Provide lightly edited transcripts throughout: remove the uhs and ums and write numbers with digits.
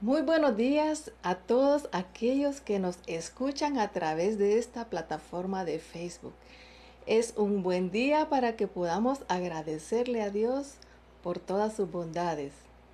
Muy buenos días a todos aquellos que nos escuchan a través de esta plataforma de Facebook. Es un buen día para que podamos agradecerle a Dios por todas sus bondades.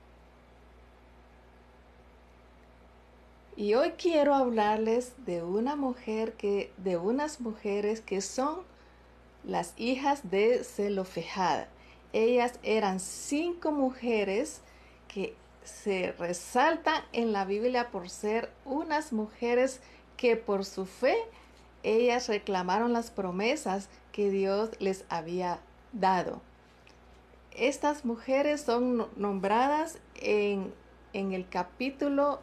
Y hoy quiero hablarles de unas mujeres que son las hijas de Zelofejad. Ellas eran 5 mujeres que se resaltan en la Biblia por ser unas mujeres que por su fe ellas reclamaron las promesas que Dios les había dado. Estas mujeres son nombradas en el capítulo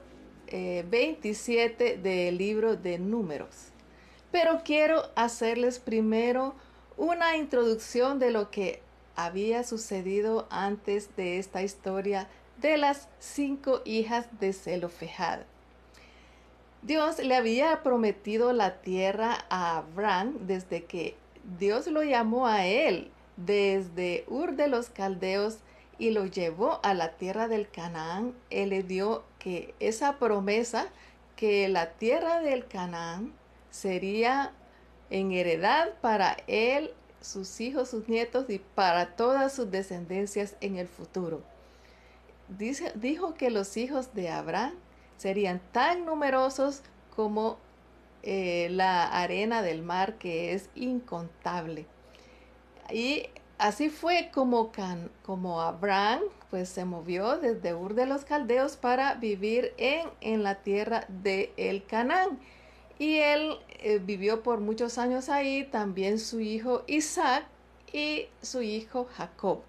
27 del libro de Números. Pero quiero hacerles primero una introducción de lo que había sucedido antes de esta historia de las 5 hijas de Zelofejad. Dios le había prometido la tierra a Abraham desde que Dios lo llamó a él desde Ur de los Caldeos y lo llevó a la tierra del Canaán. Él le dio que esa promesa, que la tierra del Canaán sería en heredad para él, sus hijos, sus nietos y para todas sus descendencias en el futuro. Dijo que los hijos de Abraham serían tan numerosos como la arena del mar, que es incontable. Y así fue como Abraham pues se movió desde Ur de los Caldeos para vivir en la tierra de el Canaán. Y él vivió por muchos años ahí, también su hijo Isaac y su hijo Jacob.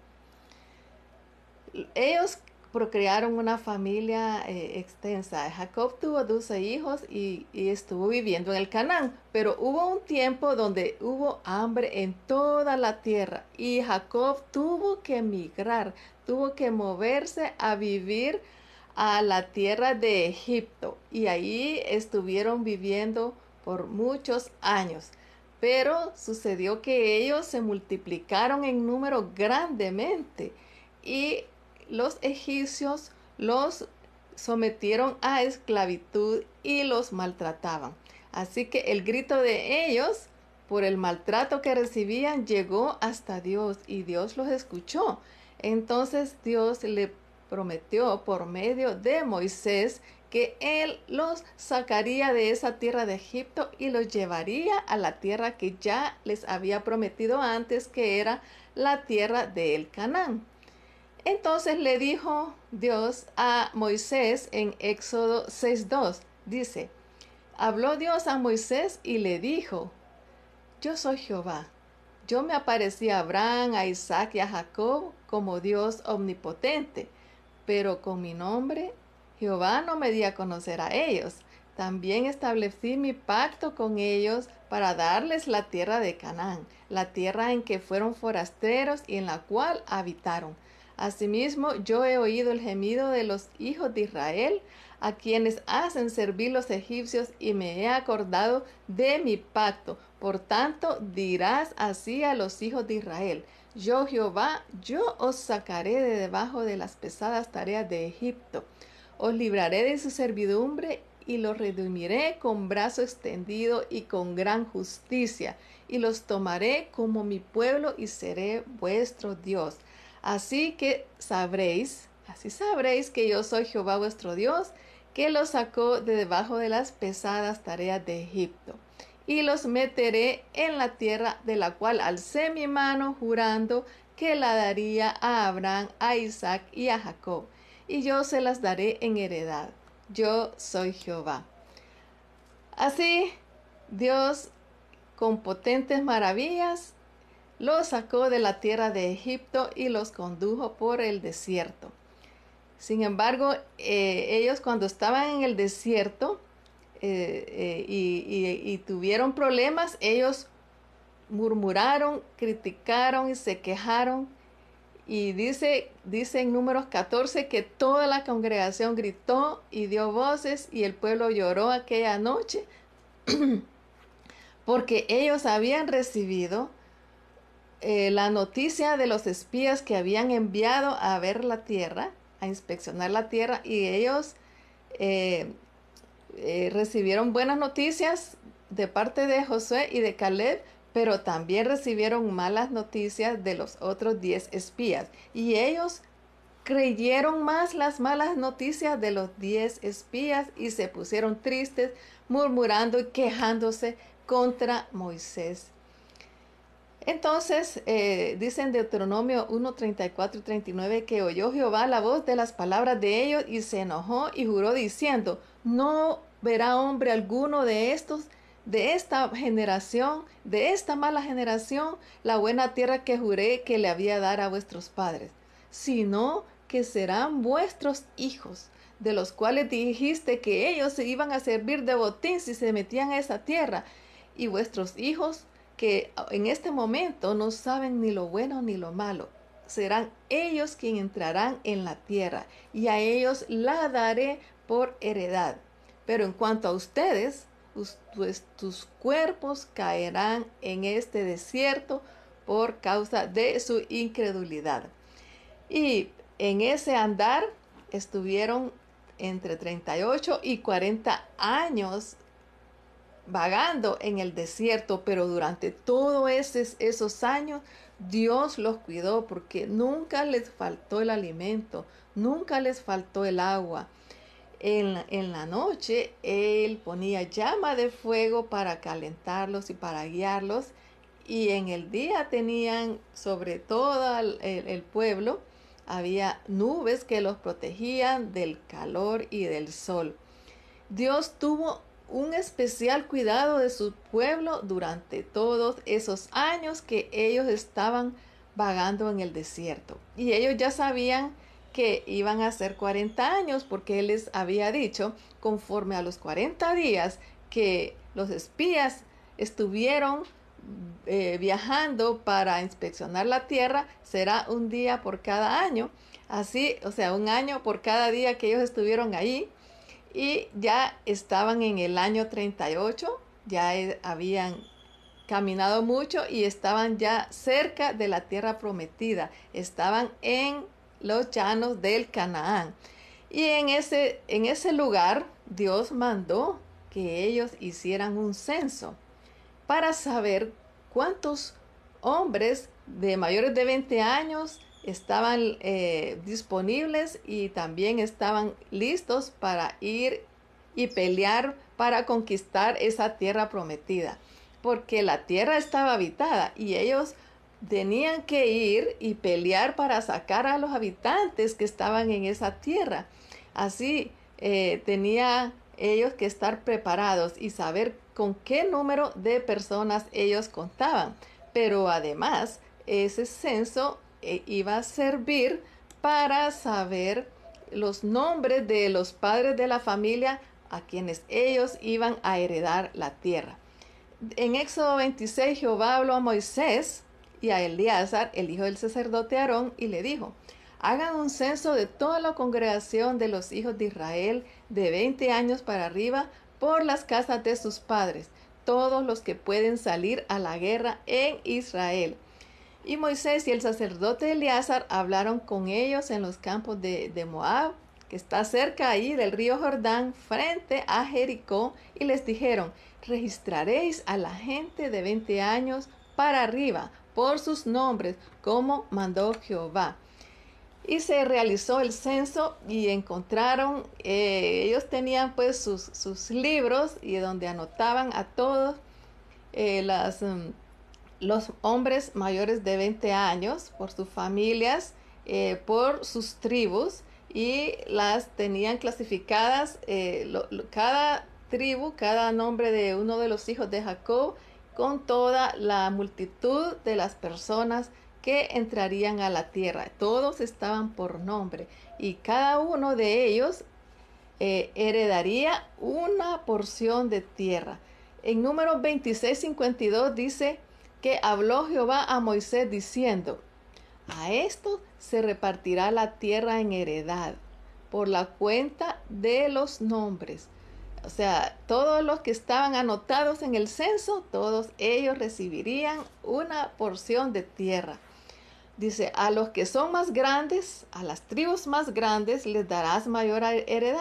Ellos procrearon una familia extensa. Jacob tuvo 12 hijos y estuvo viviendo en el Canaán, pero hubo un tiempo donde hubo hambre en toda la tierra y Jacob tuvo que emigrar, tuvo que moverse a vivir a la tierra de Egipto y ahí estuvieron viviendo por muchos años. Pero sucedió que ellos se multiplicaron en número grandemente y los egipcios los sometieron a esclavitud y los maltrataban. Así que el grito de ellos por el maltrato que recibían llegó hasta Dios y Dios los escuchó. Entonces Dios le prometió por medio de Moisés que él los sacaría de esa tierra de Egipto y los llevaría a la tierra que ya les había prometido antes, que era la tierra del Canaán. Entonces le dijo Dios a Moisés en Éxodo 6:2. Dice, habló Dios a Moisés y le dijo, yo soy Jehová. Yo me aparecí a Abraham, a Isaac y a Jacob como Dios omnipotente, pero con mi nombre Jehová no me di a conocer a ellos. También establecí mi pacto con ellos para darles la tierra de Canaán, la tierra en que fueron forasteros y en la cual habitaron. Asimismo, yo he oído el gemido de los hijos de Israel, a quienes hacen servir los egipcios, y me he acordado de mi pacto. Por tanto, dirás así a los hijos de Israel, yo Jehová, yo os sacaré de debajo de las pesadas tareas de Egipto. Os libraré de su servidumbre y los redimiré con brazo extendido y con gran justicia, y los tomaré como mi pueblo y seré vuestro Dios. Así sabréis que yo soy Jehová vuestro Dios, que los sacó de debajo de las pesadas tareas de Egipto. Y los meteré en la tierra de la cual alcé mi mano jurando que la daría a Abraham, a Isaac y a Jacob. Y yo se las daré en heredad. Yo soy Jehová. Así, Dios, con potentes maravillas, los sacó de la tierra de Egipto y los condujo por el desierto. Sin embargo, ellos cuando estaban en el desierto y tuvieron problemas, ellos murmuraron, criticaron y se quejaron. Y dice en Números 14 que toda la congregación gritó y dio voces y el pueblo lloró aquella noche porque ellos habían recibido la noticia de los espías que habían enviado a ver la tierra, a inspeccionar la tierra, y ellos eh, recibieron buenas noticias de parte de Josué y de Caleb, pero también recibieron malas noticias de los otros 10 espías. Y ellos creyeron más las malas noticias de los 10 espías y se pusieron tristes, murmurando y quejándose contra Moisés. Entonces, dice en Deuteronomio 1, 34 y 39 que oyó Jehová la voz de las palabras de ellos y se enojó y juró diciendo, no verá hombre alguno de estos, de esta generación, de esta mala generación, la buena tierra que juré que le había dar a vuestros padres, sino que serán vuestros hijos, de los cuales dijiste que ellos se iban a servir de botín si se metían a esa tierra, y vuestros hijos que en este momento no saben ni lo bueno ni lo malo. Serán ellos quienes entrarán en la tierra y a ellos la daré por heredad. Pero en cuanto a ustedes, tus cuerpos caerán en este desierto por causa de su incredulidad. Y en ese andar estuvieron entre 38 y 40 años vagando en el desierto, pero durante todos esos años Dios los cuidó porque nunca les faltó el alimento, nunca les faltó el agua. En la noche Él ponía llama de fuego para calentarlos y para guiarlos, y en el día tenían sobre todo el pueblo, había nubes que los protegían del calor y del sol. Dios tuvo un especial cuidado de su pueblo durante todos esos años que ellos estaban vagando en el desierto. Y ellos ya sabían que iban a ser 40 años porque Él les había dicho, conforme a los 40 días que los espías estuvieron viajando para inspeccionar la tierra, será un día por cada año. Así, o sea, un año por cada día que ellos estuvieron ahí. Y ya estaban en el año 38, ya habían caminado mucho y estaban ya cerca de la tierra prometida. Estaban en los llanos del Canaán. Y en ese lugar Dios mandó que ellos hicieran un censo para saber cuántos hombres de mayores de 20 años estaban disponibles y también estaban listos para ir y pelear para conquistar esa tierra prometida, porque la tierra estaba habitada y ellos tenían que ir y pelear para sacar a los habitantes que estaban en esa tierra. Así tenía ellos que estar preparados y saber con qué número de personas ellos contaban. Pero además, ese censo iba a servir para saber los nombres de los padres de la familia a quienes ellos iban a heredar la tierra. En Éxodo 26, Jehová habló a Moisés y a Eleazar, el hijo del sacerdote Aarón, y le dijo, hagan un censo de toda la congregación de los hijos de Israel de 20 años para arriba por las casas de sus padres, todos los que pueden salir a la guerra en Israel. Y Moisés y el sacerdote Eleazar hablaron con ellos en los campos de Moab, que está cerca ahí del río Jordán, frente a Jericó, y les dijeron, registraréis a la gente de 20 años para arriba, por sus nombres, como mandó Jehová. Y se realizó el censo y encontraron, ellos tenían pues sus libros y donde anotaban a todos los hombres mayores de 20 años por sus familias, por sus tribus, y las tenían clasificadas, cada tribu, cada nombre de uno de los hijos de Jacob, con toda la multitud de las personas que entrarían a la tierra. Todos estaban por nombre y cada uno de ellos heredaría una porción de tierra. En Números 26:52 dice que habló Jehová a Moisés diciendo, a esto se repartirá la tierra en heredad por la cuenta de los nombres. O sea, todos los que estaban anotados en el censo, todos ellos recibirían una porción de tierra. Dice, a los que son más grandes, a las tribus más grandes, les darás mayor heredad.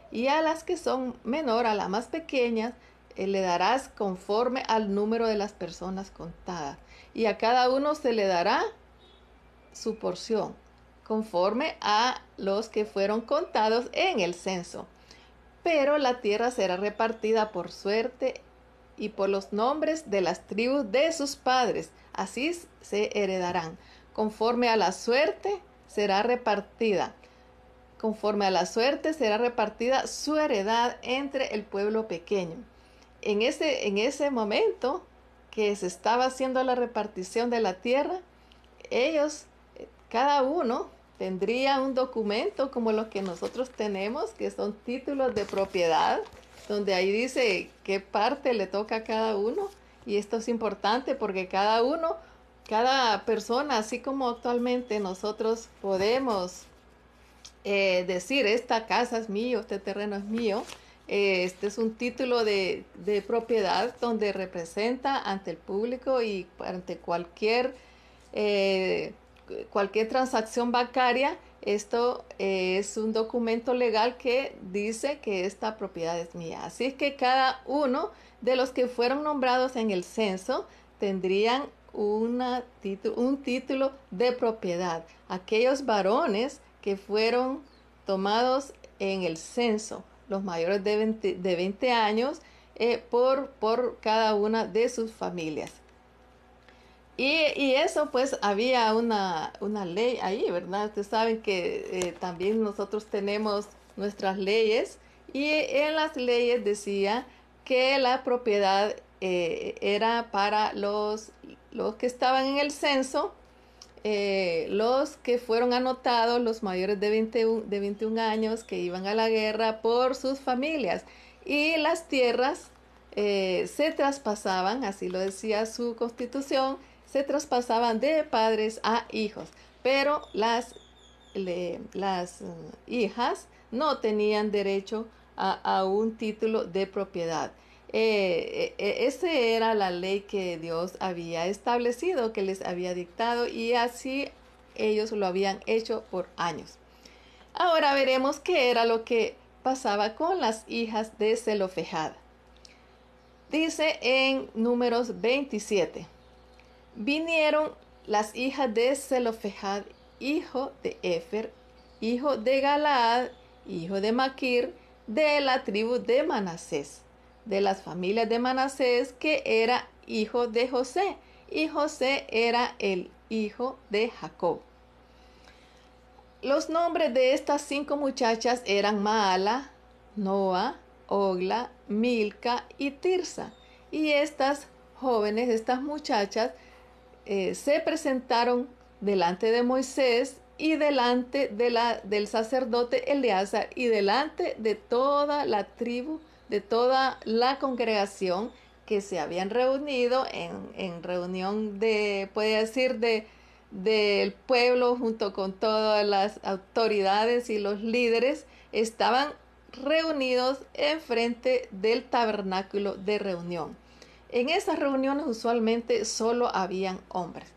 y a las que son menor, a las más pequeñas, le darás conforme al número de las personas contadas. Y a cada uno se le dará su porción, conforme a los que fueron contados en el censo. Pero la tierra será repartida por suerte y por los nombres de las tribus de sus padres. Así se heredarán. Conforme a la suerte será repartida. Conforme a la suerte será repartida su heredad entre el pueblo pequeño. En ese momento que se estaba haciendo la repartición de la tierra, ellos, cada uno, tendría un documento como los que nosotros tenemos, que son títulos de propiedad, donde ahí dice qué parte le toca a cada uno. Y esto es importante porque cada persona, así como actualmente nosotros podemos decir, esta casa es mío, este terreno es mío, este es un título de propiedad donde representa ante el público y ante cualquier transacción bancaria. Esto es un documento legal que dice que esta propiedad es mía. Así es que cada uno de los que fueron nombrados en el censo tendrían un título de propiedad. Aquellos varones que fueron tomados en el censo, los mayores de 20 años, por cada una de sus familias. Y eso pues había una ley ahí, ¿verdad? Ustedes saben que también nosotros tenemos nuestras leyes y en las leyes decía que la propiedad era para los que estaban en el censo, los que fueron anotados, los mayores de 21 años que iban a la guerra por sus familias. Y las tierras se traspasaban, así lo decía su constitución, se traspasaban de padres a hijos, pero las hijas no tenían derecho a un título de propiedad. Esa era la ley que Dios había establecido, que les había dictado, y así ellos lo habían hecho por años. Ahora veremos qué era lo que pasaba con las hijas de Zelofejad. Dice en Números 27. Vinieron las hijas de Zelofejad, hijo de Efer, hijo de Galaad, hijo de Maquir, de la tribu de Manasés, de las familias de Manasés, que era hijo de José, y José era el hijo de Jacob. Los nombres de estas 5 muchachas eran Maala, Noa, Ogla, Milca y Tirsa. Y estas jóvenes, estas muchachas, se presentaron delante de Moisés y delante del sacerdote Eleazar y delante de toda la tribu, de toda la congregación que se habían reunido en reunión puede decir, del pueblo, junto con todas las autoridades y los líderes, estaban reunidos enfrente del tabernáculo de reunión. En esas reuniones usualmente solo habían hombres.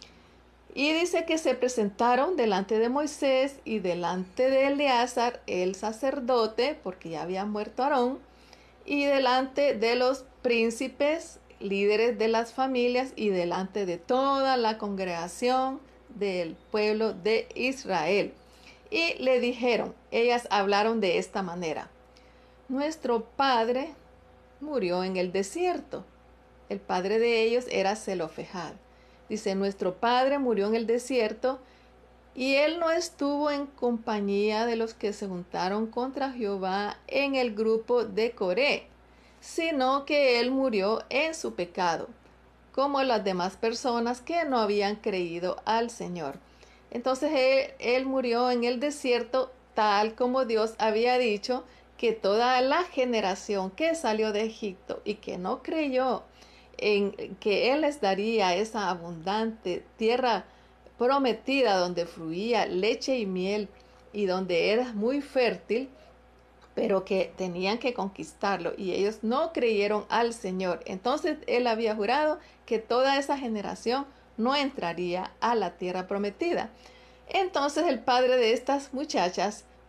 Y dice que se presentaron delante de Moisés y delante de Eleazar, el sacerdote, porque ya había muerto Aarón, y delante de los príncipes, líderes de las familias, y delante de toda la congregación del pueblo de Israel. Y le dijeron, ellas hablaron de esta manera: nuestro padre murió en el desierto. El padre de ellos era Zelofejad. Dice, nuestro padre murió en el desierto y él no estuvo en compañía de los que se juntaron contra Jehová en el grupo de Coré, sino que él murió en su pecado, como las demás personas que no habían creído al Señor. Entonces él murió en el desierto, tal como Dios había dicho, que toda la generación que salió de Egipto y que no creyó en que Él les daría esa abundante tierra prometida donde fluía leche y miel y donde era muy fértil, pero que tenían que conquistarlo y ellos no creyeron al Señor. Entonces Él había jurado que toda esa generación no entraría a la tierra prometida. Entonces el padre de estas muchachas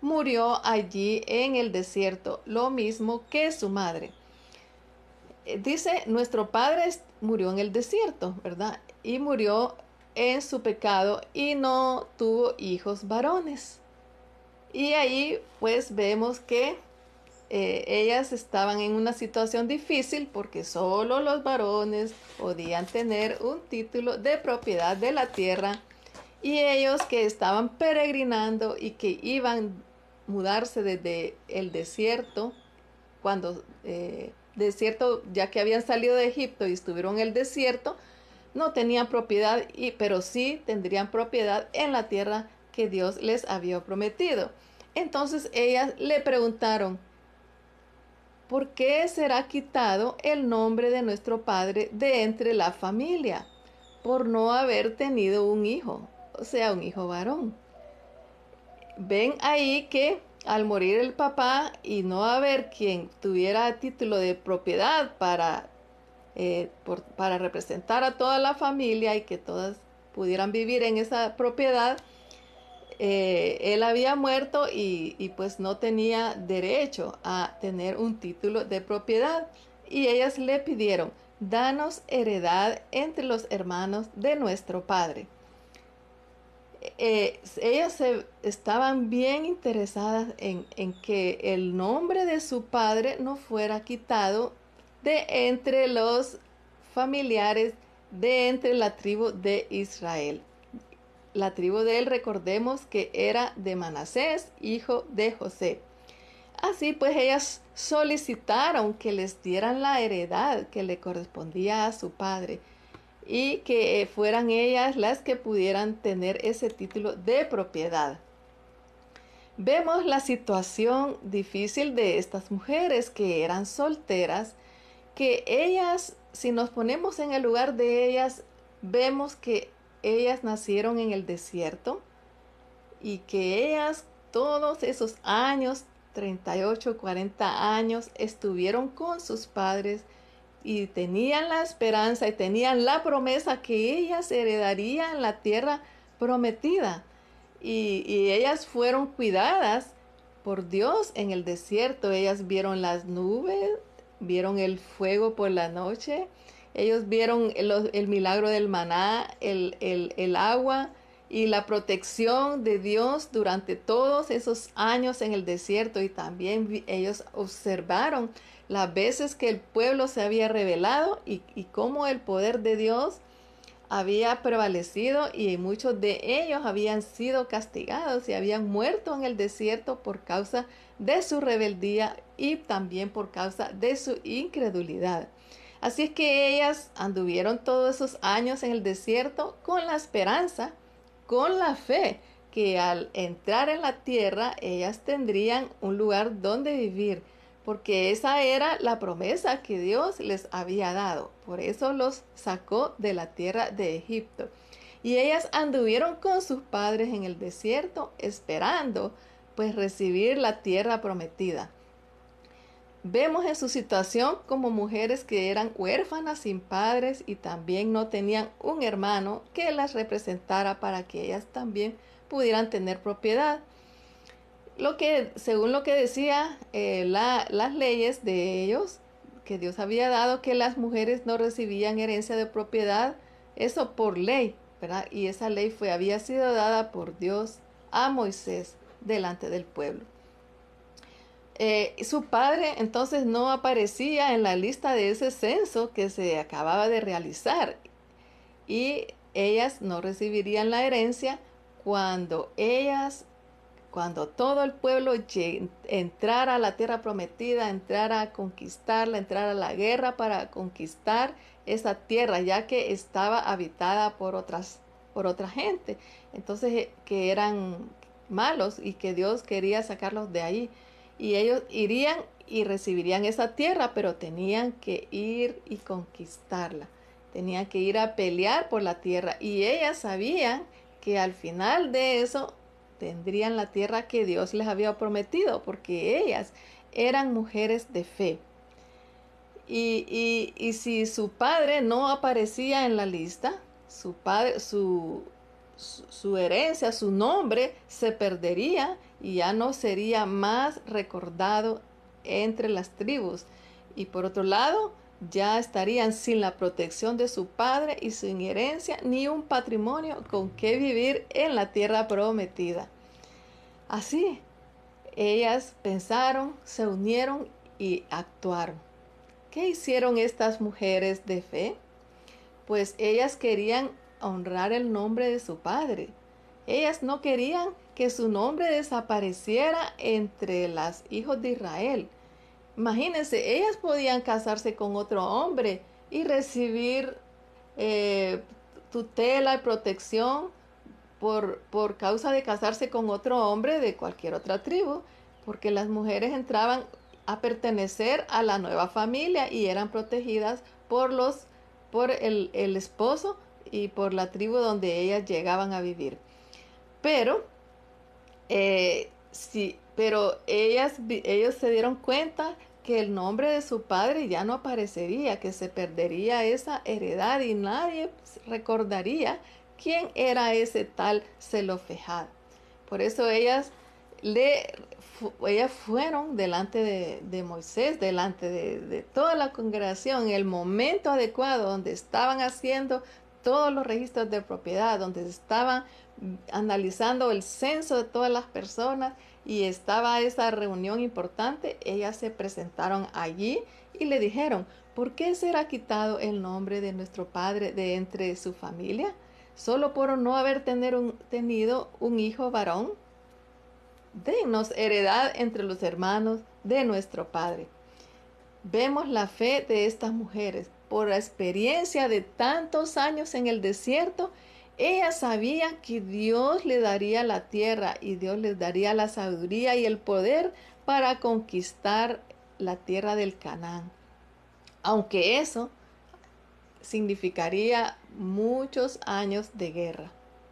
murió allí en el desierto, lo mismo que su madre. Dice, nuestro padre murió en el desierto, ¿verdad? Y murió en su pecado y no tuvo hijos varones. Y ahí pues vemos que ellas estaban en una situación difícil porque solo los varones podían tener un título de propiedad de la tierra, y ellos que estaban peregrinando y que iban a mudarse desde el desierto, cuando desierto, ya que habían salido de Egipto y estuvieron en el desierto, no tenían propiedad, pero sí tendrían propiedad en la tierra que Dios les había prometido. Entonces ellas le preguntaron, ¿por qué será quitado el nombre de nuestro padre de entre la familia? Por no haber tenido un hijo, o sea, un hijo varón. Ven ahí que al morir el papá y no haber quien tuviera título de propiedad para representar a toda la familia y que todas pudieran vivir en esa propiedad, él había muerto y pues no tenía derecho a tener un título de propiedad. Y ellas le pidieron, danos heredad entre los hermanos de nuestro padre. Ellas estaban bien interesadas en que el nombre de su padre no fuera quitado de entre los familiares de entre la tribu de Israel. La tribu de él, recordemos que era de Manasés, hijo de José. Así pues ellas solicitaron que les dieran la heredad que le correspondía a su padre y que fueran ellas las que pudieran tener ese título de propiedad. Vemos la situación difícil de estas mujeres que eran solteras, que ellas, si nos ponemos en el lugar de ellas, vemos que ellas nacieron en el desierto y que ellas todos esos años, 38, 40 años, estuvieron con sus padres y tenían la esperanza y tenían la promesa que ellas heredarían la tierra prometida. Y ellas fueron cuidadas por Dios en el desierto. Ellas vieron las nubes, vieron el fuego por la noche, ellos vieron el milagro del maná, el agua y la protección de Dios durante todos esos años en el desierto. Y también ellos observaron las veces que el pueblo se había rebelado y cómo el poder de Dios había prevalecido y muchos de ellos habían sido castigados y habían muerto en el desierto por causa de su rebeldía y también por causa de su incredulidad. Así es que ellas anduvieron todos esos años en el desierto con la esperanza, con la fe, que al entrar en la tierra ellas tendrían un lugar donde vivir, porque esa era la promesa que Dios les había dado. Por eso los sacó de la tierra de Egipto. Y ellas anduvieron con sus padres en el desierto esperando pues recibir la tierra prometida. Vemos en su situación como mujeres que eran huérfanas sin padres y también no tenían un hermano que las representara para que ellas también pudieran tener propiedad. Según lo que decía las leyes de ellos, que Dios había dado, que las mujeres no recibían herencia de propiedad, eso por ley, ¿verdad? Y esa ley había sido dada por Dios a Moisés delante del pueblo. Su padre entonces no aparecía en la lista de ese censo que se acababa de realizar y ellas no recibirían la herencia cuando todo el pueblo entrara a la tierra prometida, entrara a conquistarla, entrara a la guerra para conquistar esa tierra, ya que estaba habitada por otra gente. Entonces, que eran malos y que Dios quería sacarlos de ahí. Y ellos irían y recibirían esa tierra, pero tenían que ir y conquistarla. Tenían que ir a pelear por la tierra. Y ellas sabían que al final de eso tendrían la tierra que Dios les había prometido, porque ellas eran mujeres de fe. Y si su padre no aparecía en la lista, su herencia, su nombre se perdería y ya no sería más recordado entre las tribus. Y por otro lado, ya estarían sin la protección de su padre y sin herencia ni un patrimonio con que vivir en la tierra prometida. Así, ellas pensaron, se unieron y actuaron. ¿Qué hicieron estas mujeres de fe? Pues ellas querían honrar el nombre de su padre. Ellas no querían que su nombre desapareciera entre los hijos de Israel. Imagínense, ellas podían casarse con otro hombre y recibir eh, tutela y protección por causa de casarse con otro hombre de cualquier otra tribu, porque las mujeres entraban a pertenecer a la nueva familia y eran protegidas por el esposo y por la tribu donde ellas llegaban a vivir. Pero sí, pero ellos se dieron cuenta que el nombre de su padre ya no aparecería, que se perdería esa heredad y nadie recordaría quién era ese tal Zelofejad. Por eso ellas fueron delante de Moisés, delante de toda la congregación, en el momento adecuado, donde estaban haciendo todos los registros de propiedad, donde estaban analizando el censo de todas las personas y estaba esa reunión importante. Ellas se presentaron allí y le dijeron: ¿por qué será quitado el nombre de nuestro padre de entre su familia? ¿Solo por no haber tenido un hijo varón? Denos heredad entre los hermanos de nuestro padre. Vemos la fe de estas mujeres. Por la experiencia de tantos años en el desierto, ellas sabían que Dios les daría la tierra y Dios les daría la sabiduría y el poder para conquistar la tierra del Canaán. Aunque eso significaría muchos años de guerra.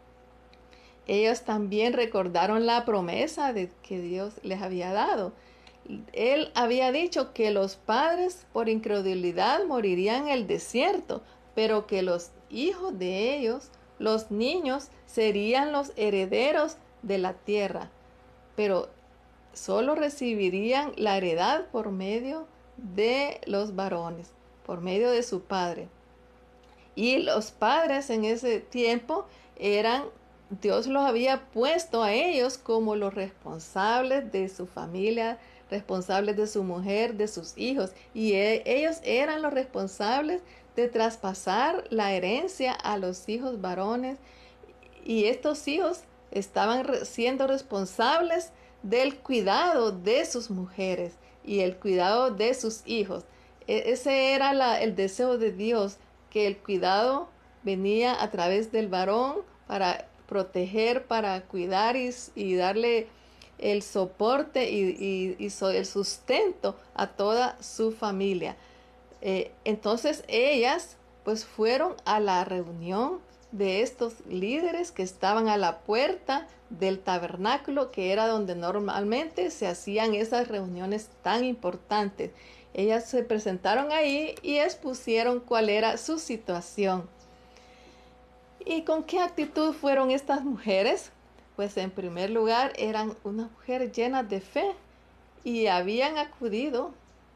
Ellos también recordaron la promesa de que Dios les había dado. Él había dicho que los padres por incredulidad morirían en el desierto, pero que los hijos de ellos, los niños, serían los herederos de la tierra, pero solo recibirían la heredad por medio de los varones, por medio de su padre. Y los padres en ese tiempo Dios los había puesto a ellos como los responsables de su familia, responsables de su mujer, de sus hijos. Y ellos eran los responsables de traspasar la herencia a los hijos varones. Y estos hijos estaban siendo responsables del cuidado de sus mujeres y el cuidado de sus hijos. Ese era el deseo de Dios, que el cuidado venía a través del varón para proteger, para cuidar y darle el soporte y el sustento a toda su familia. Entonces ellas pues fueron a la reunión de estos líderes que estaban a la puerta del tabernáculo, que era donde normalmente se hacían esas reuniones tan importantes. Ellas se presentaron ahí y expusieron cuál era su situación. ¿Y con qué actitud fueron estas mujeres? Pues en primer lugar eran unas mujeres llenas de fe y habían acudido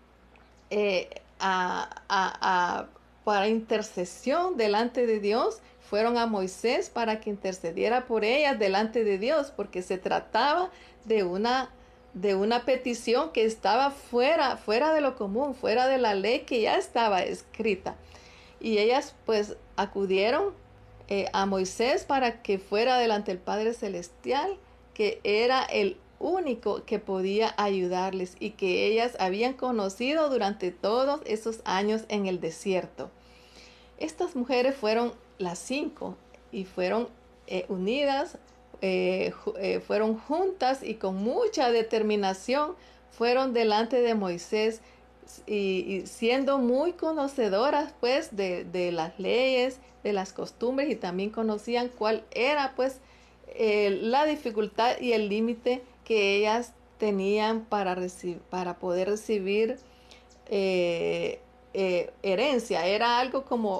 para intercesión delante de Dios. Fueron a Moisés para que intercediera por ellas delante de Dios, porque se trataba de una petición que estaba fuera de lo común, fuera de la ley que ya estaba escrita. Y ellas pues acudieron a Moisés para que fuera delante del Padre Celestial, que era el único que podía ayudarles y que ellas habían conocido durante todos esos años en el desierto. Estas mujeres fueron las 5 y fueron unidas, fueron juntas y con mucha determinación fueron delante de Moisés y siendo muy conocedoras pues de las leyes, de las costumbres, y también conocían cuál era pues la dificultad y el límite que ellas tenían para poder recibir herencia. Era algo como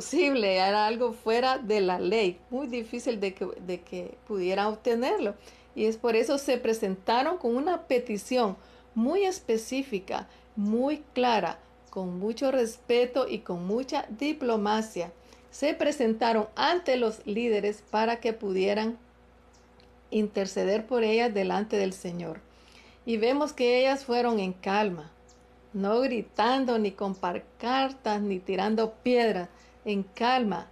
imposible, era algo fuera de la ley, muy difícil de que pudieran obtenerlo. Y es por eso se presentaron con una petición muy específica, muy clara, con mucho respeto y con mucha diplomacia. Se presentaron ante los líderes para que pudieran interceder por ellas delante del Señor. Y vemos que ellas fueron en calma, no gritando, ni con pancartas, ni tirando piedras, en calma,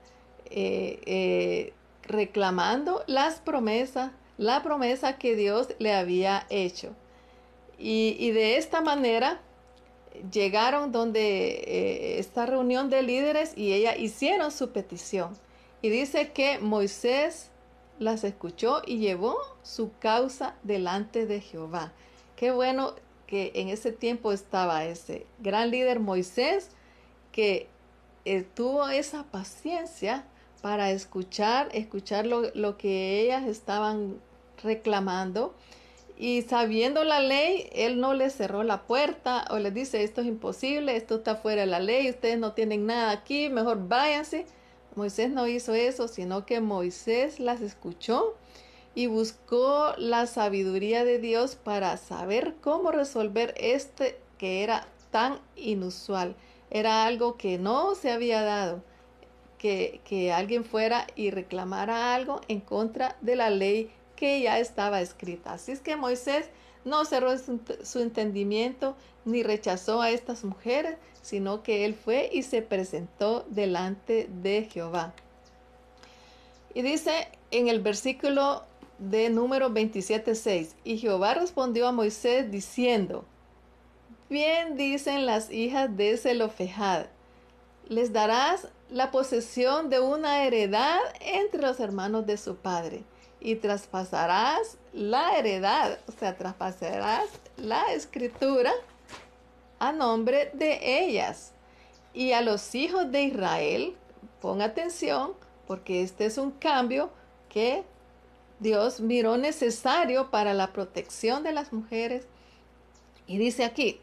reclamando las promesas, la promesa que Dios le había hecho. Y de esta manera llegaron donde esta reunión de líderes y ellas hicieron su petición. Y dice que Moisés las escuchó y llevó su causa delante de Jehová. Qué bueno que en ese tiempo estaba ese gran líder Moisés, que tuvo esa paciencia para escuchar lo que ellas estaban reclamando. Y sabiendo la ley, él no les cerró la puerta o les dice, esto es imposible, esto está fuera de la ley, ustedes no tienen nada aquí, mejor váyanse. Moisés no hizo eso, sino que Moisés las escuchó y buscó la sabiduría de Dios para saber cómo resolver que era tan inusual. Era algo que no se había dado, que alguien fuera y reclamara algo en contra de la ley que ya estaba escrita. Así es que Moisés no cerró su entendimiento ni rechazó a estas mujeres, sino que él fue y se presentó delante de Jehová. Y dice en el versículo de número 27:6, y Jehová respondió a Moisés diciendo, bien dicen las hijas de Zelofejad, les darás la posesión de una heredad entre los hermanos de su padre, y traspasarás la heredad, o sea, traspasarás la escritura a nombre de ellas. Y a los hijos de Israel, pon atención, porque este es un cambio que Dios miró necesario para la protección de las mujeres. Y dice aquí,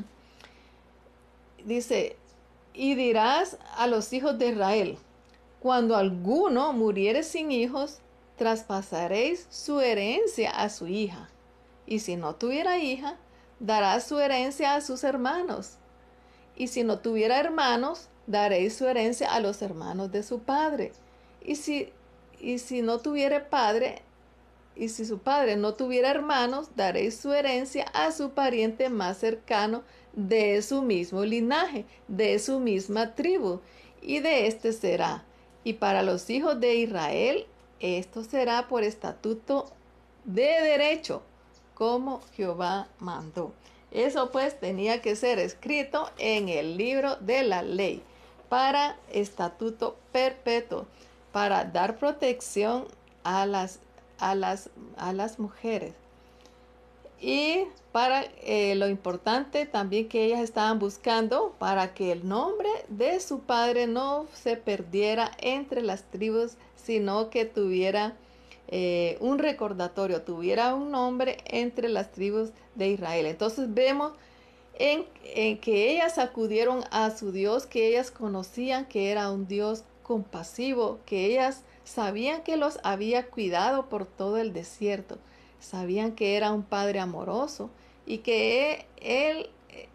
dice, y dirás a los hijos de Israel, cuando alguno muriere sin hijos, traspasaréis su herencia a su hija. Y si no tuviera hija, dará su herencia a sus hermanos. Y si no tuviera hermanos, daréis su herencia a los hermanos de su padre. Y si no tuviera padre, y si su padre no tuviera hermanos, daréis su herencia a su pariente más cercano de su mismo linaje, de su misma tribu. Y de este será. Y para los hijos de Israel, esto será por estatuto de derecho, como Jehová mandó. Eso pues tenía que ser escrito en el libro de la ley para estatuto perpetuo, para dar protección a las mujeres. Y para lo importante también que ellas estaban buscando, para que el nombre de su padre no se perdiera entre las tribus, sino que tuviera un recordatorio, tuviera un nombre entre las tribus de Israel. Entonces vemos en que ellas acudieron a su Dios, que ellas conocían que era un Dios compasivo, que ellas sabían que los había cuidado por todo el desierto, sabían que era un Padre amoroso y que Él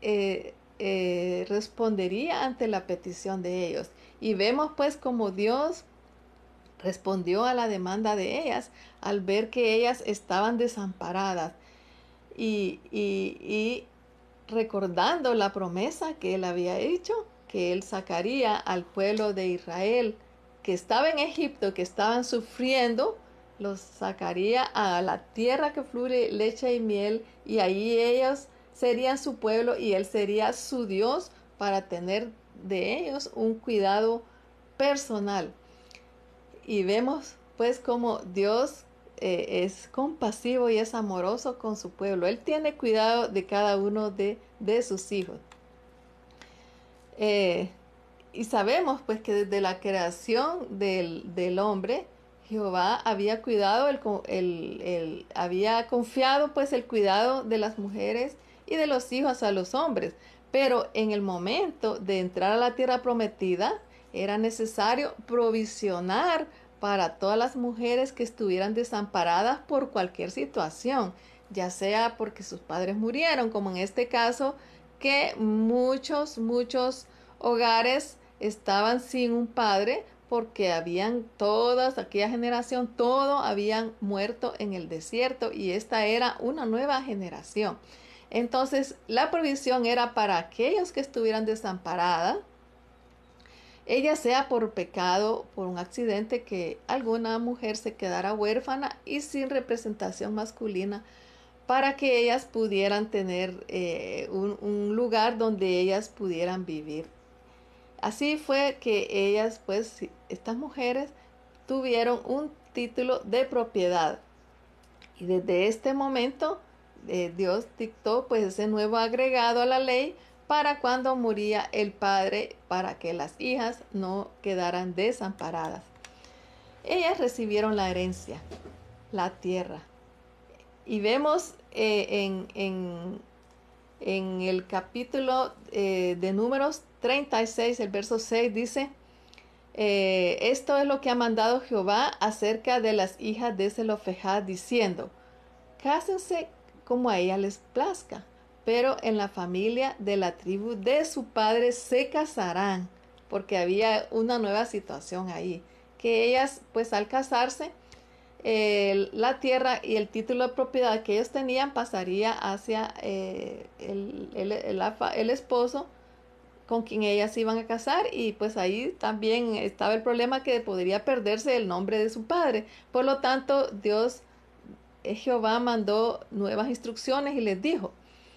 respondería ante la petición de ellos. Y vemos pues como Dios respondió a la demanda de ellas al ver que ellas estaban desamparadas y recordando la promesa que Él había hecho, que Él sacaría al pueblo de Israel que estaba en Egipto, que estaban sufriendo, los sacaría a la tierra que fluye leche y miel, y ahí ellos serían su pueblo y Él sería su Dios para tener de ellos un cuidado personal. Y vemos pues como Dios es compasivo y es amoroso con su pueblo. Él tiene cuidado de cada uno de sus hijos. Y sabemos pues que desde la creación del hombre, Jehová había cuidado, había confiado pues el cuidado de las mujeres y de los hijos a los hombres. Pero en el momento de entrar a la tierra prometida, era necesario provisionar para todas las mujeres que estuvieran desamparadas por cualquier situación, ya sea porque sus padres murieron, como en este caso, que muchos hogares estaban sin un padre porque habían todas, aquella generación, todo habían muerto en el desierto y esta era una nueva generación. Entonces, la provisión era para aquellos que estuvieran desamparadas, ella sea por pecado, por un accidente, que alguna mujer se quedara huérfana y sin representación masculina, para que ellas pudieran tener un lugar donde ellas pudieran vivir. Así fue que ellas, pues, estas mujeres tuvieron un título de propiedad. Y desde este momento, Dios dictó pues ese nuevo agregado a la ley para cuando moría el padre, para que las hijas no quedaran desamparadas. Ellas recibieron la herencia, la tierra. Y vemos en el capítulo de Números 36, el verso 6 dice, esto es lo que ha mandado Jehová acerca de las hijas de Zelofejad, diciendo, cásense como a ella les plazca, pero en la familia de la tribu de su padre se casarán, porque había una nueva situación ahí, que ellas pues al casarse, la tierra y el título de propiedad que ellos tenían pasaría hacia el esposo con quien ellas iban a casar, y pues ahí también estaba el problema que podría perderse el nombre de su padre. Por lo tanto, Jehová mandó nuevas instrucciones y les dijo,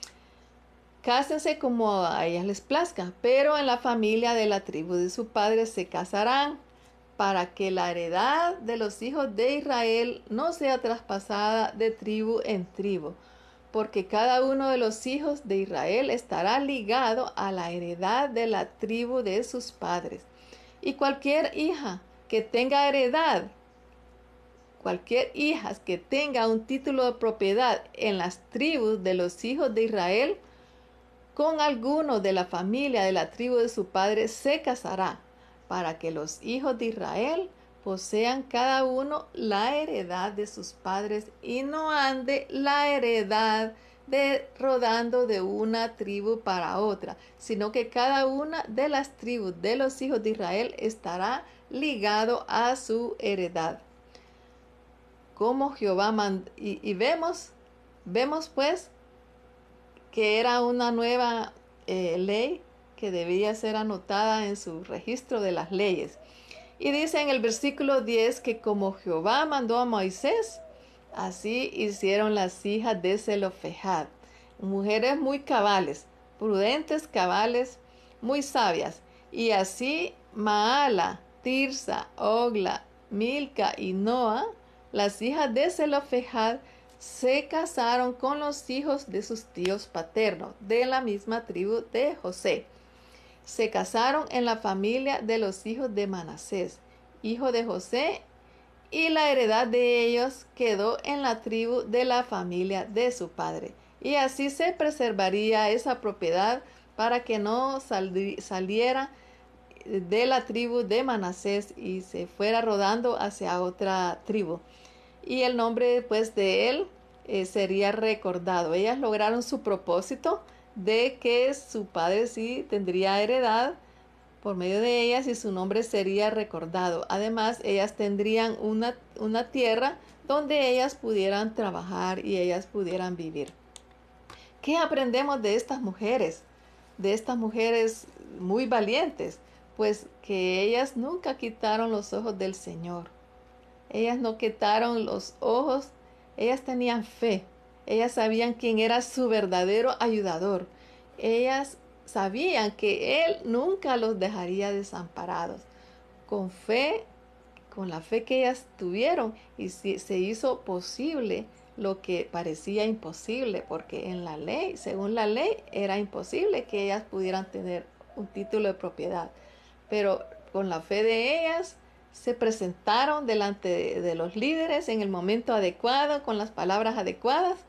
cásense como a ellas les plazca, pero en la familia de la tribu de su padre se casarán, para que la heredad de los hijos de Israel no sea traspasada de tribu en tribu, porque cada uno de los hijos de Israel estará ligado a la heredad de la tribu de sus padres. Y cualquier hija que tenga heredad, cualquier hija que tenga un título de propiedad en las tribus de los hijos de Israel, con alguno de la familia de la tribu de su padre se casará, para que los hijos de Israel posean cada uno la heredad de sus padres y no ande la heredad rodando de una tribu para otra, sino que cada una de las tribus de los hijos de Israel estará ligado a su heredad. Como Jehová mandó, y vemos pues que era una nueva ley que debía ser anotada en su registro de las leyes. Y dice en el versículo 10 que como Jehová mandó a Moisés, así hicieron las hijas de Zelofejad, mujeres muy cabales, prudentes, cabales, muy sabias. Y así Maala, Tirsa, Ogla, Milca y Noa, las hijas de Zelofejad, se casaron con los hijos de sus tíos paternos, de la misma tribu de José. Se casaron en la familia de los hijos de Manasés, hijo de José, y la heredad de ellos quedó en la tribu de la familia de su padre. Y así se preservaría esa propiedad para que no saliera de la tribu de Manasés y se fuera rodando hacia otra tribu. Y el nombre pues de él sería recordado. Ellas lograron su propósito de que su padre sí tendría heredad por medio de ellas y su nombre sería recordado. Además, ellas tendrían una tierra donde ellas pudieran trabajar y ellas pudieran vivir. ¿Qué aprendemos de estas mujeres? De estas mujeres muy valientes, pues que ellas nunca quitaron los ojos del Señor. Ellas no quitaron los ojos, ellas tenían fe, ellas sabían quién era su verdadero ayudador. Ellas sabían que Él nunca los dejaría desamparados. Con fe, con la fe que ellas tuvieron, y se hizo posible lo que parecía imposible, porque en la ley, según la ley, era imposible que ellas pudieran tener un título de propiedad. Pero con la fe de ellas, se presentaron delante de los líderes en el momento adecuado, con las palabras adecuadas,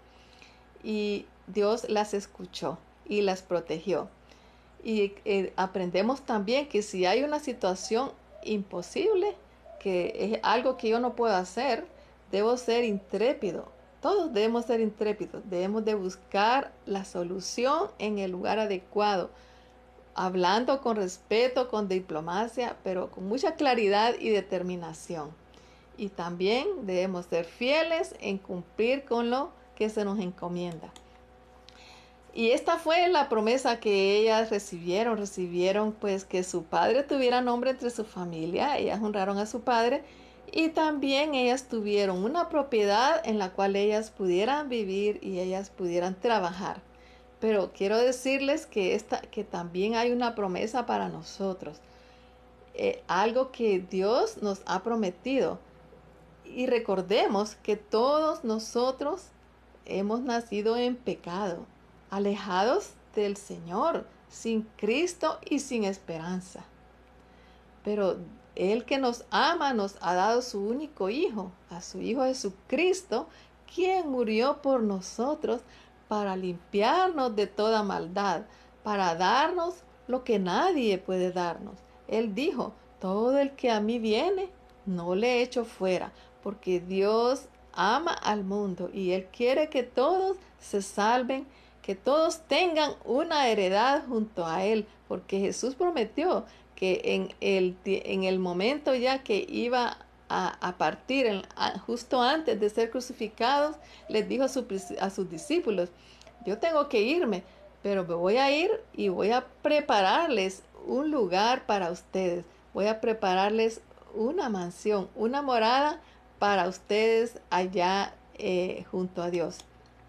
y Dios las escuchó y las protegió. Y aprendemos también que si hay una situación imposible, que es algo que yo no puedo hacer, debo ser intrépido. Todos debemos ser intrépidos, debemos de buscar la solución en el lugar adecuado, hablando con respeto, con diplomacia, pero con mucha claridad y determinación. Y también debemos ser fieles en cumplir con lo que se nos encomienda. Y esta fue la promesa que ellas recibieron pues que su padre tuviera nombre entre su familia, ellas honraron a su padre y también ellas tuvieron una propiedad en la cual ellas pudieran vivir y ellas pudieran trabajar. Pero quiero decirles que también hay una promesa para nosotros, algo que Dios nos ha prometido. Y recordemos que todos nosotros hemos nacido en pecado, alejados del Señor, sin Cristo y sin esperanza. Pero Él que nos ama nos ha dado su único Hijo, a su Hijo Jesucristo, quien murió por nosotros para limpiarnos de toda maldad, para darnos lo que nadie puede darnos. Él dijo, todo el que a mí viene, no le echo fuera, porque Dios ama al mundo y Él quiere que todos se salven, que todos tengan una heredad junto a Él, porque Jesús prometió que en el momento ya que iba a partir, justo antes de ser crucificados, les dijo a sus discípulos, yo tengo que irme, pero me voy a ir y voy a prepararles un lugar para ustedes, voy a prepararles una mansión, una morada para ustedes allá junto a Dios.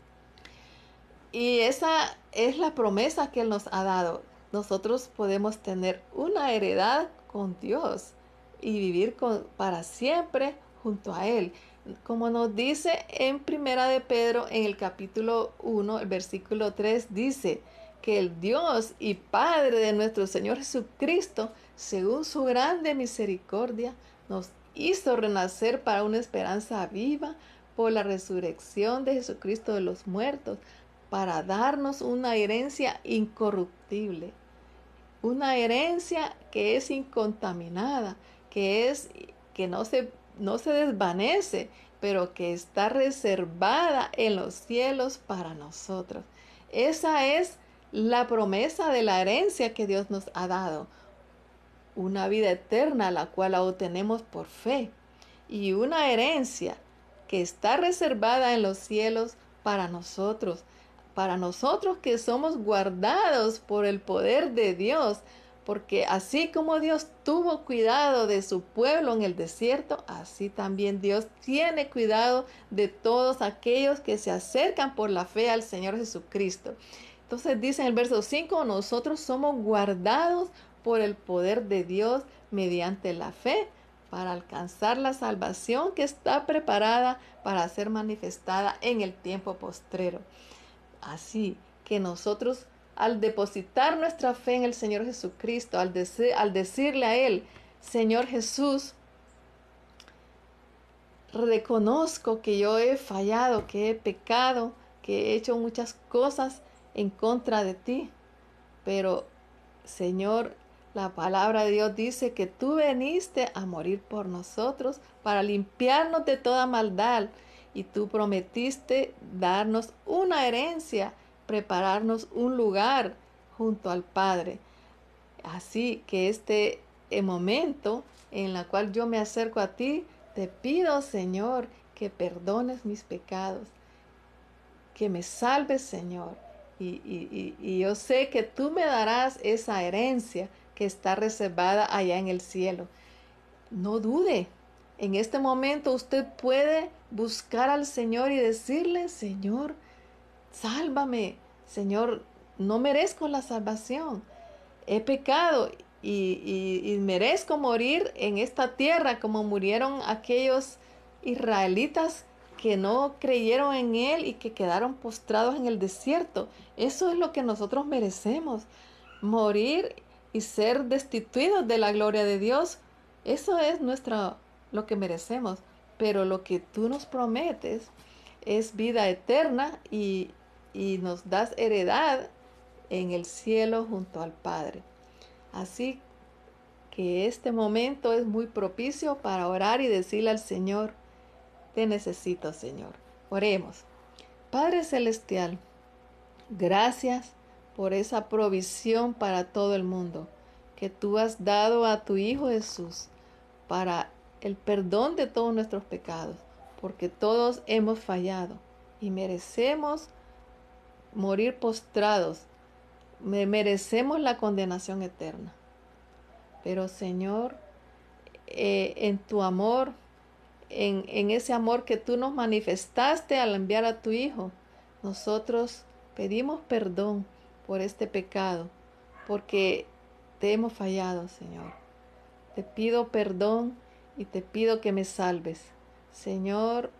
Y esa es la promesa que Él nos ha dado. Nosotros podemos tener una heredad con Dios y vivir para siempre junto a Él. Como nos dice en Primera de Pedro, en el capítulo 1, el versículo 3, dice que el Dios y Padre de nuestro Señor Jesucristo, según su grande misericordia, nos hizo renacer para una esperanza viva por la resurrección de Jesucristo de los muertos, para darnos una herencia incorruptible, una herencia que es incontaminada, que no se desvanece, pero que está reservada en los cielos para nosotros. Esa es la promesa de la herencia que Dios nos ha dado, una vida eterna, la cual la obtenemos por fe, y una herencia que está reservada en los cielos para nosotros que somos guardados por el poder de Dios, porque así como Dios tuvo cuidado de su pueblo en el desierto, así también Dios tiene cuidado de todos aquellos que se acercan por la fe al Señor Jesucristo. Entonces dice en el verso 5, nosotros somos guardados por el poder de Dios mediante la fe para alcanzar la salvación que está preparada para ser manifestada en el tiempo postrero. Así que nosotros, al depositar nuestra fe en el Señor Jesucristo, al decirle a Él, Señor Jesús, reconozco que yo he fallado, que he pecado, que he hecho muchas cosas en contra de ti, pero Señor, la palabra de Dios dice que tú veniste a morir por nosotros para limpiarnos de toda maldad y tú prometiste darnos una herencia, prepararnos un lugar junto al Padre. Así que este momento en el cual yo me acerco a ti, te pido, Señor, que perdones mis pecados, que me salves, Señor. Y yo sé que tú me darás esa herencia que está reservada allá en el cielo. No dude. En este momento usted puede buscar al Señor y decirle, Señor, sálvame. Señor, no merezco la salvación. He pecado y merezco morir en esta tierra como murieron aquellos israelitas que no creyeron en Él y que quedaron postrados en el desierto. Eso es lo que nosotros merecemos, morir y ser destituidos de la gloria de Dios. Eso es lo que merecemos. Pero lo que tú nos prometes es vida eterna y nos das heredad en el cielo junto al Padre. Así que este momento es muy propicio para orar y decirle al Señor, te necesito, Señor. Oremos. Padre Celestial, gracias por esa provisión para todo el mundo que tú has dado a tu Hijo Jesús para el perdón de todos nuestros pecados, porque todos hemos fallado y merecemos morir postrados, merecemos la condenación eterna. Pero Señor, en tu amor, en ese amor que tú nos manifestaste al enviar a tu Hijo, nosotros pedimos perdón por este pecado, porque te hemos fallado, Señor. Te pido perdón y te pido que me salves. Señor,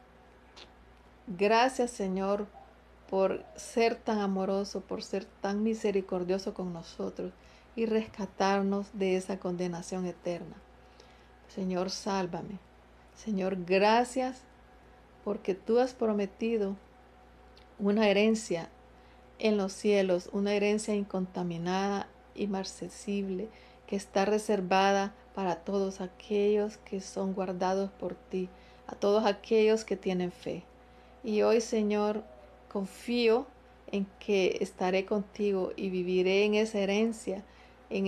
gracias, Señor, por ser tan amoroso, por ser tan misericordioso con nosotros y rescatarnos de esa condenación eterna. Señor, sálvame. Señor, gracias porque tú has prometido una herencia en los cielos, una herencia incontaminada, inmarcesible, que está reservada para todos aquellos que son guardados por ti, a todos aquellos que tienen fe. Y hoy, Señor, confío en que estaré contigo y viviré en esa herencia, en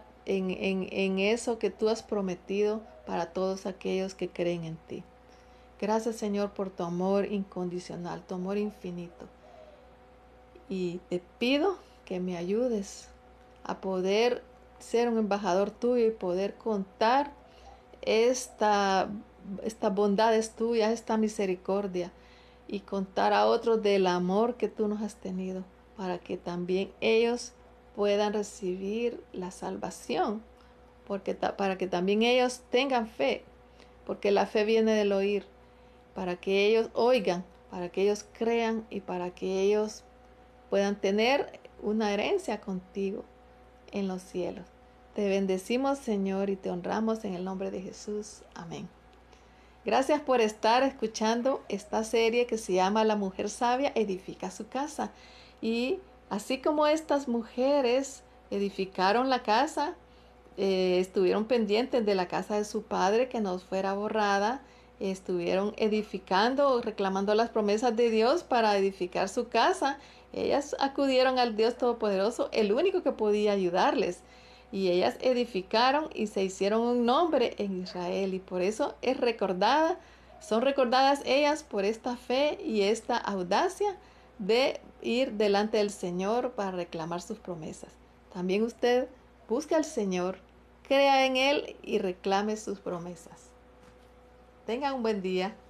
eso que tú has prometido para todos aquellos que creen en ti. Gracias, Señor, por tu amor incondicional, tu amor infinito. Y te pido que me ayudes a poder ser un embajador tuyo y poder contar estas bondades tuyas, esta misericordia, y contar a otros del amor que tú nos has tenido, para que también ellos puedan recibir la salvación, para que también ellos tengan fe, porque la fe viene del oír, para que ellos oigan, para que ellos crean y para que ellos puedan tener una herencia contigo en los cielos. Te bendecimos, Señor, y te honramos en el nombre de Jesús. Amén. Gracias por estar escuchando esta serie que se llama La mujer sabia edifica su casa. Y así como estas mujeres edificaron la casa, estuvieron pendientes de la casa de su padre que no fuera borrada, estuvieron edificando, reclamando las promesas de Dios para edificar su casa. Ellas acudieron al Dios Todopoderoso, el único que podía ayudarles. Y ellas edificaron y se hicieron un nombre en Israel. Y por eso son recordadas ellas por esta fe y esta audacia de ir delante del Señor para reclamar sus promesas. También usted busque al Señor, crea en Él y reclame sus promesas. Tengan un buen día.